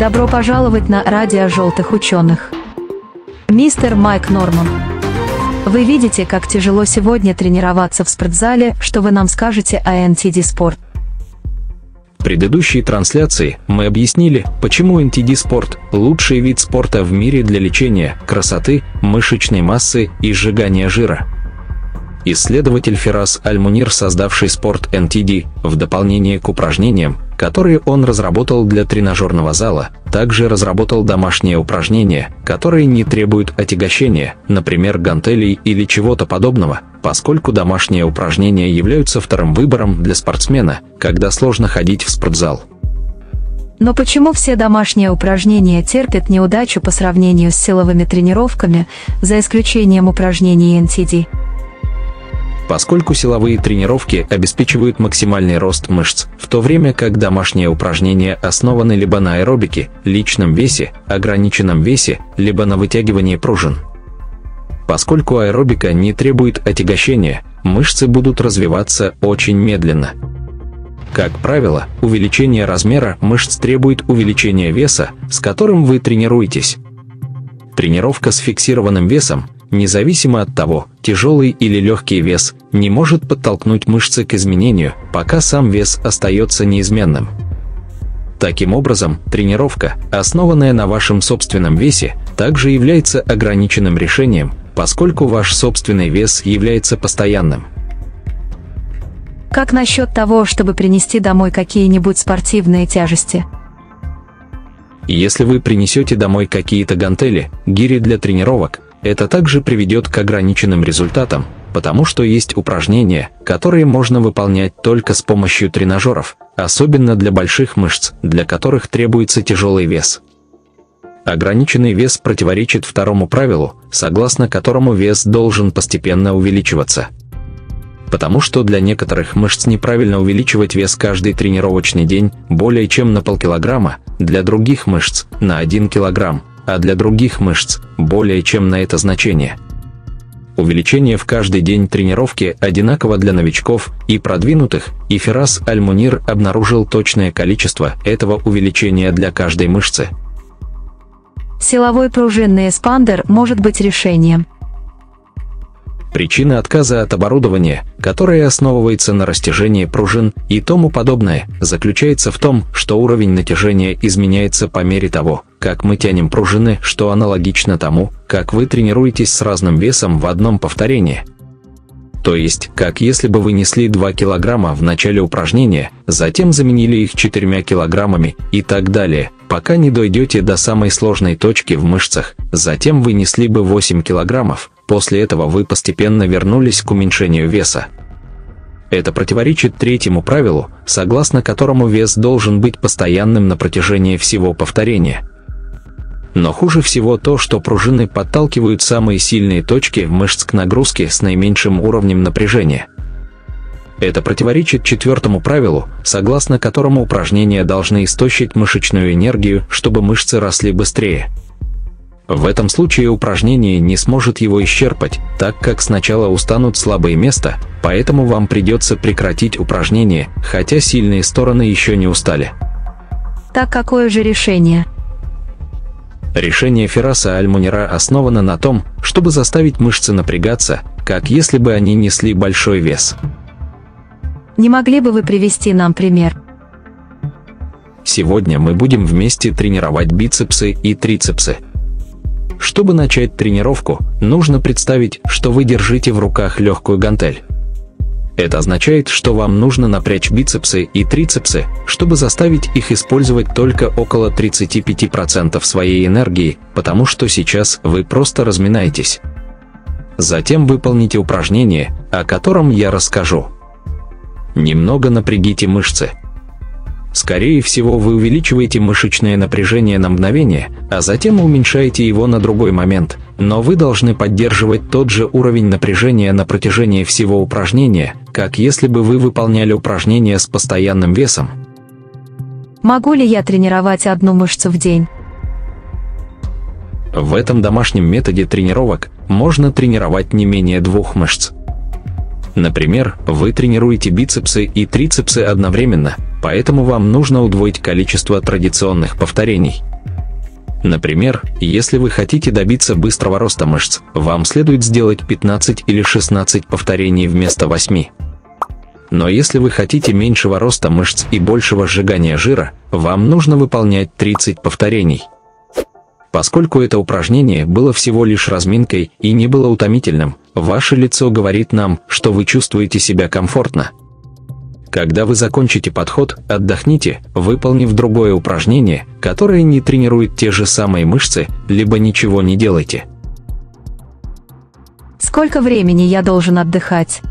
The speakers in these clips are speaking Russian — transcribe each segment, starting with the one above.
Добро пожаловать на радио желтых ученых. Мистер Майк Норман. Вы видите, как тяжело сегодня тренироваться в спортзале, что вы нам скажете о NTD Sport? В предыдущей трансляции мы объяснили, почему NTD Sport – лучший вид спорта в мире для лечения красоты, мышечной массы и сжигания жира. Исследователь Фирас Аль-Мунир, создавший спорт NTD, в дополнение к упражнениям, которые он разработал для тренажерного зала, также разработал домашние упражнения, которые не требуют отягощения, например, гантелей или чего-то подобного, поскольку домашние упражнения являются вторым выбором для спортсмена, когда сложно ходить в спортзал. Но почему все домашние упражнения терпят неудачу по сравнению с силовыми тренировками, за исключением упражнений NTD? Поскольку силовые тренировки обеспечивают максимальный рост мышц, в то время как домашние упражнения основаны либо на аэробике, личном весе, ограниченном весе, либо на вытягивании пружин. Поскольку аэробика не требует отягощения, мышцы будут развиваться очень медленно. Как правило, увеличение размера мышц требует увеличения веса, с которым вы тренируетесь. Тренировка с фиксированным весом, независимо от того, тяжелый или легкий вес, не может подтолкнуть мышцы к изменению, пока сам вес остается неизменным. Таким образом, тренировка, основанная на вашем собственном весе, также является ограниченным решением, поскольку ваш собственный вес является постоянным. Как насчет того, чтобы принести домой какие-нибудь спортивные тяжести? Если вы принесете домой какие-то гантели, гири для тренировок, это также приведет к ограниченным результатам, потому что есть упражнения, которые можно выполнять только с помощью тренажеров, особенно для больших мышц, для которых требуется тяжелый вес. Ограниченный вес противоречит второму правилу, согласно которому вес должен постепенно увеличиваться. Потому что для некоторых мышц неправильно увеличивать вес каждый тренировочный день более чем на полкилограмма, для других мышц – на 1 килограмм, а для других мышц – более чем на это значение. Увеличение в каждый день тренировки одинаково для новичков и продвинутых, и Фирас Аль-Мунир обнаружил точное количество этого увеличения для каждой мышцы. Силовой пружинный эспандер может быть решением. Причина отказа от оборудования, которое основывается на растяжении пружин и тому подобное, заключается в том, что уровень натяжения изменяется по мере того, как мы тянем пружины, что аналогично тому, как вы тренируетесь с разным весом в одном повторении. То есть, как если бы вы несли 2 килограмма в начале упражнения, затем заменили их 4 килограммами и так далее, пока не дойдете до самой сложной точки в мышцах, затем вы несли бы 8 килограммов, после этого вы постепенно вернулись к уменьшению веса. Это противоречит третьему правилу, согласно которому вес должен быть постоянным на протяжении всего повторения. Но хуже всего то, что пружины подталкивают самые сильные точки мышц к нагрузке с наименьшим уровнем напряжения. Это противоречит четвертому правилу, согласно которому упражнения должны истощить мышечную энергию, чтобы мышцы росли быстрее. В этом случае упражнение не сможет его исчерпать, так как сначала устанут слабые места, поэтому вам придется прекратить упражнение, хотя сильные стороны еще не устали. Так какое же решение? Решение Фираса Аль-Мунира основано на том, чтобы заставить мышцы напрягаться, как если бы они несли большой вес. Не могли бы вы привести нам пример? Сегодня мы будем вместе тренировать бицепсы и трицепсы. Чтобы начать тренировку, нужно представить, что вы держите в руках легкую гантель. Это означает, что вам нужно напрячь бицепсы и трицепсы, чтобы заставить их использовать только около 35% своей энергии, потому что сейчас вы просто разминаетесь. Затем выполните упражнение, о котором я расскажу. Немного напрягите мышцы. Скорее всего, вы увеличиваете мышечное напряжение на мгновение, а затем уменьшаете его на другой момент, но вы должны поддерживать тот же уровень напряжения на протяжении всего упражнения, как если бы вы выполняли упражнение с постоянным весом. Могу ли я тренировать одну мышцу в день? В этом домашнем методе тренировок можно тренировать не менее 2 мышц. Например, вы тренируете бицепсы и трицепсы одновременно, поэтому вам нужно удвоить количество традиционных повторений. Например, если вы хотите добиться быстрого роста мышц, вам следует сделать 15 или 16 повторений вместо 8. Но если вы хотите меньшего роста мышц и большего сжигания жира, вам нужно выполнять 30 повторений. Поскольку это упражнение было всего лишь разминкой и не было утомительным, ваше лицо говорит нам, что вы чувствуете себя комфортно. Когда вы закончите подход, отдохните, выполнив другое упражнение, которое не тренирует те же самые мышцы, либо ничего не делайте. Сколько времени я должен отдыхать?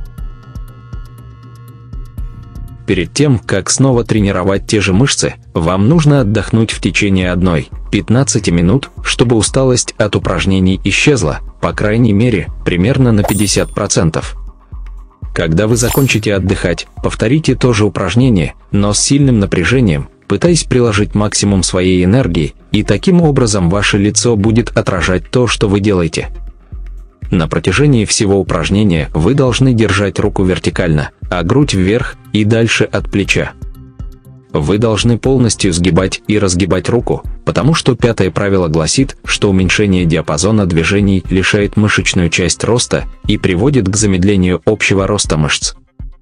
Перед тем, как снова тренировать те же мышцы, вам нужно отдохнуть в течение 1-15 минут, чтобы усталость от упражнений исчезла, по крайней мере, примерно на 50%. Когда вы закончите отдыхать, повторите то же упражнение, но с сильным напряжением, пытаясь приложить максимум своей энергии, и таким образом ваше лицо будет отражать то, что вы делаете. На протяжении всего упражнения вы должны держать руку вертикально, а грудь вверх и дальше от плеча. Вы должны полностью сгибать и разгибать руку, потому что 5-е правило гласит, что уменьшение диапазона движений лишает мышечную часть роста и приводит к замедлению общего роста мышц.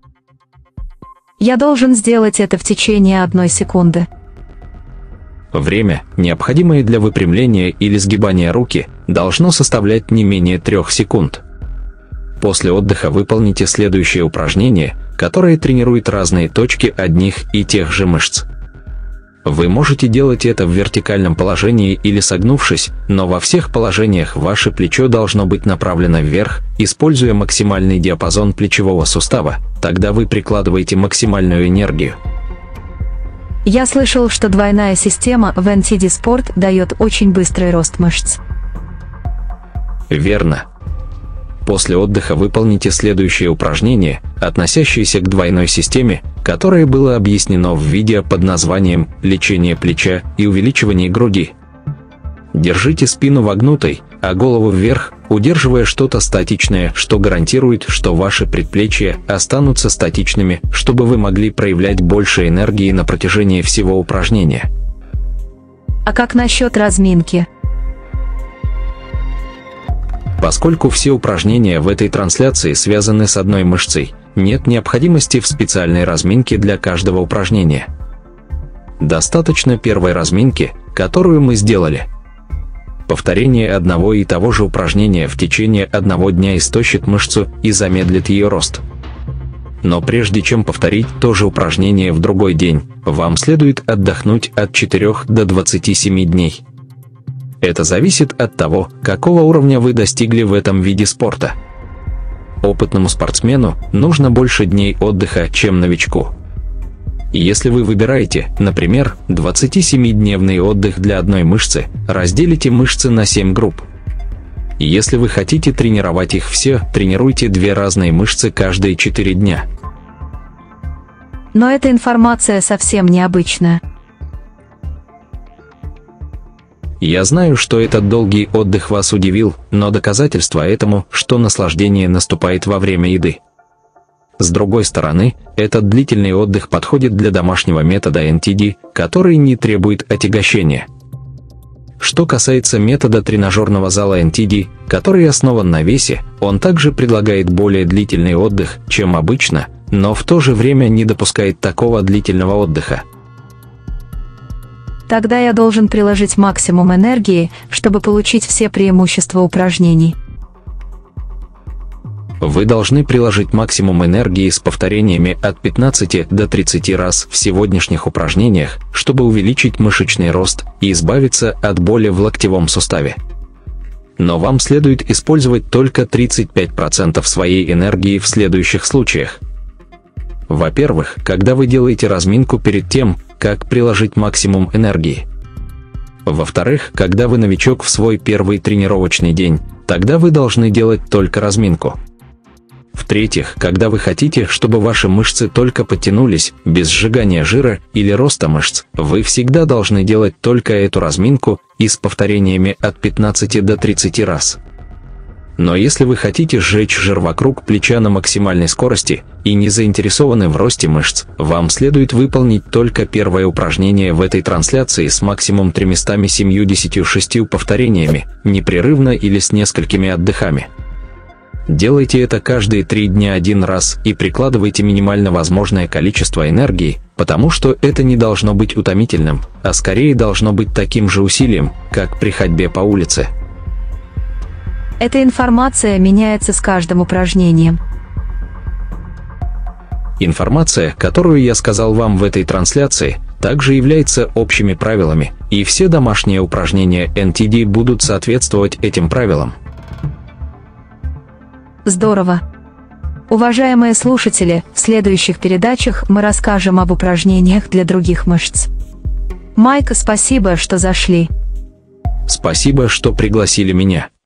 Я должен сделать это в течение 1 секунды. Время, необходимое для выпрямления или сгибания руки, должно составлять не менее 3 секунд. После отдыха выполните следующее упражнение, которое тренирует разные точки одних и тех же мышц. Вы можете делать это в вертикальном положении или согнувшись, но во всех положениях ваше плечо должно быть направлено вверх, используя максимальный диапазон плечевого сустава, тогда вы прикладываете максимальную энергию. Я слышал, что двойная система в NTD Sport дает очень быстрый рост мышц. Верно. После отдыха выполните следующее упражнение, относящееся к двойной системе, которое было объяснено в видео под названием «Лечение плеча и увеличивание груди». Держите спину вогнутой, а голову вверх, удерживая что-то статичное, что гарантирует, что ваши предплечья останутся статичными, чтобы вы могли проявлять больше энергии на протяжении всего упражнения. А как насчет разминки? Поскольку все упражнения в этой трансляции связаны с одной мышцей, нет необходимости в специальной разминке для каждого упражнения. Достаточно первой разминки, которую мы сделали. Повторение одного и того же упражнения в течение 1 дня истощит мышцу и замедлит ее рост. Но прежде чем повторить то же упражнение в другой день, вам следует отдохнуть от 4 до 27 дней. Это зависит от того, какого уровня вы достигли в этом виде спорта. Опытному спортсмену нужно больше дней отдыха, чем новичку. Если вы выбираете, например, 27-дневный отдых для одной мышцы, разделите мышцы на 7 групп. Если вы хотите тренировать их все, тренируйте 2 разные мышцы каждые 4 дня. Но эта информация совсем необычная. Я знаю, что этот долгий отдых вас удивил, но доказательство этому, что наслаждение наступает во время еды. С другой стороны, этот длительный отдых подходит для домашнего метода NTD, который не требует отягощения. Что касается метода тренажерного зала NTD, который основан на весе, он также предлагает более длительный отдых, чем обычно, но в то же время не допускает такого длительного отдыха. Тогда я должен приложить максимум энергии, чтобы получить все преимущества упражнений. Вы должны приложить максимум энергии с повторениями от 15 до 30 раз в сегодняшних упражнениях, чтобы увеличить мышечный рост и избавиться от боли в локтевом суставе. Но вам следует использовать только 35% своей энергии в следующих случаях. Во-первых, когда вы делаете разминку перед тем, как приложить максимум энергии. Во-вторых, когда вы новичок в свой первый тренировочный день, тогда вы должны делать только разминку. В-третьих, когда вы хотите, чтобы ваши мышцы только подтянулись, без сжигания жира или роста мышц, вы всегда должны делать только эту разминку и с повторениями от 15 до 30 раз. Но если вы хотите сжечь жир вокруг плеча на максимальной скорости и не заинтересованы в росте мышц, вам следует выполнить только первое упражнение в этой трансляции с максимум 376 повторениями, непрерывно или с несколькими отдыхами. Делайте это каждые 3 дня один раз и прикладывайте минимально возможное количество энергии, потому что это не должно быть утомительным, а скорее должно быть таким же усилием, как при ходьбе по улице. Эта информация меняется с каждым упражнением. Информация, которую я сказал вам в этой трансляции, также является общими правилами, и все домашние упражнения NTD будут соответствовать этим правилам. Здорово! Уважаемые слушатели, в следующих передачах мы расскажем об упражнениях для других мышц. Майк, спасибо, что зашли. Спасибо, что пригласили меня.